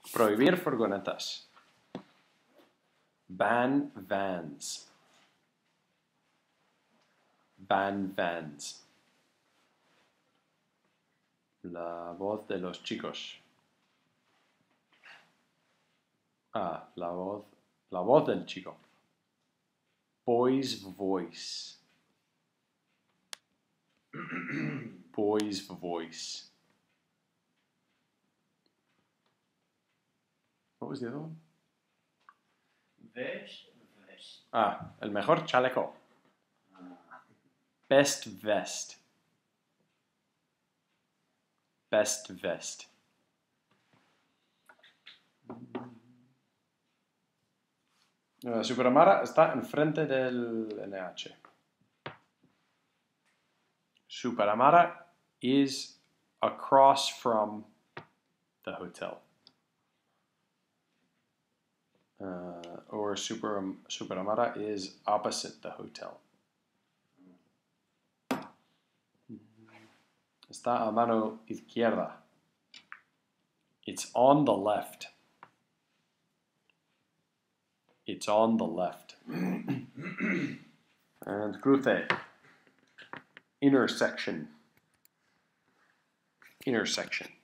Prohibir furgonetas. Ban vans. Ban vans. La voz de los chicos. La voz del chico. Boy's voice. Boy's voice. What was the other one? Vest. El mejor chaleco. Best vest. Best vest. Superamara está enfrente del NH. Superamara is across from the hotel. Or Superamara is opposite the hotel. Está a mano izquierda. It's on the left. It's on the left. And cruce. Intersection. Intersection.